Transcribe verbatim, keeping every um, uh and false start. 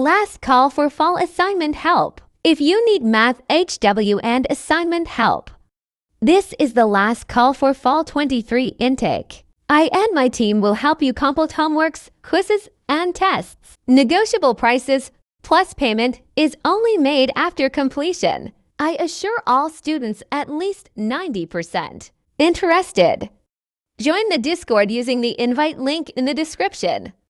Last call for fall assignment help. If you need math H W and assignment help, this is the last call for fall twenty-three intake. I and my team will help you complete homeworks, quizzes, and tests. Negotiable prices plus payment is only made after completion. I assure all students at least ninety percent. Interested? Join the Discord using the invite link in the description.